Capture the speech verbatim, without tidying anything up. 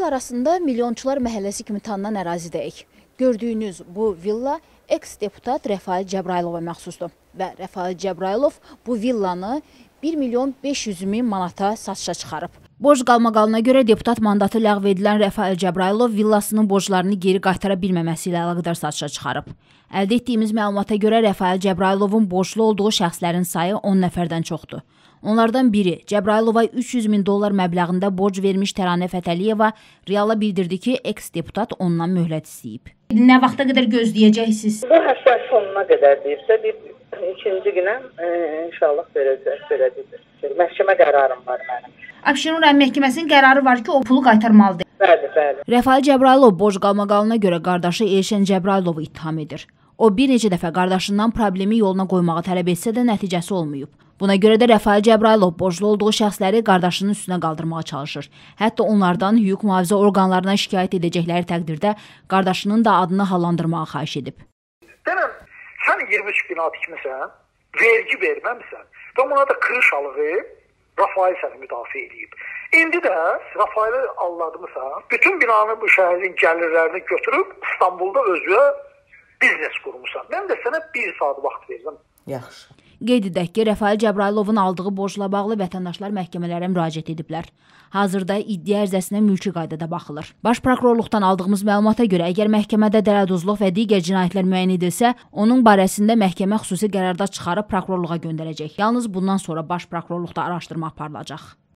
El arasında Milyonçular Məhəlləsi kimi tanınan ərazidəyik. Gördüyünüz bu villa eks-deputat Rəfail Cəbrailova məxsusdur və Rəfail Cəbrailov bu villanı bir milyon beş yüz min manata satışa çıxarıb. Borc qalmaqalına görə deputat mandatı ləğv edilən Rəfail Cəbrailov villasının borclarını geri qaytara bilməməsi ilə əlaqədar satışa çıxarıb. Əldə etdiyimiz məlumata görə Rəfail Cəbrailovun borclu olduğu şəxslərin sayı on nəfərdən çoxdur. Onlardan biri Cəbrailova üç yüz min dollar məbləğində borc vermiş Təranə Fətəliyeva Reala bildirdi ki, eks-deputat ondan möhlət istəyib. Nə vaxta qədər gözləyəcəksiniz? Bu həftə sonuna qədər deyirsə, bir ikinci günə e, inşallah verəcək, verəcəkdir. Məhkəmə qərarım var mənim. Abşeron rayon məhkəməsinin qərarı var ki, o pulu qaytarmalıdır. Bəli, bəli. Rəfail Cəbrailov borc qalmaqalına görə qardaşı Elşən Cəbrailovu ittiham edir. O bir neçə dəfə qardaşından problemi yoluna qoymağı tələb etsə də nəticəsi olmayıb. Buna görə də Rəfail Cəbrailov borclu olduğu şəxsləri qardaşının üstünə qaldırmağa çalışır. Hətta onlardan hüquq mühafizə orqanlarına şikayət edəcəkləri təqdirdə qardaşının da adını hallandırmağı xahiş edib. Denəm, sən iyirmi üç bina tikmisən, vergi verməmsən və ona da kırış alığı Rəfail səni müdafiə edib. İndi də Rəfaili alladımısan, bütün binanın bu şəhərin gəlirlərini götürüb İstanbulda özüyə biznes qurmusan. Mən də sənə bir saat vaxt verirəm. Yaxşı. Qeyd edək ki, Rəfail Cəbrailovun aldığı borcla bağlı vətəndaşlar məhkəmələrə müraciət ediblər. Hazırda iddia ərizəsinə mülki qaydada baxılır. Baş prokurorluqdan aldığımız məlumata görə, əgər məhkəmədə dələduzluq və digər cinayətlər müəyyən edilsə, onun barəsində məhkəmə xüsusi qərarda çıxarıb prokurorluğa göndərəcək. Yalnız bundan sonra baş prokurorluqda araşdırma aparılacaq.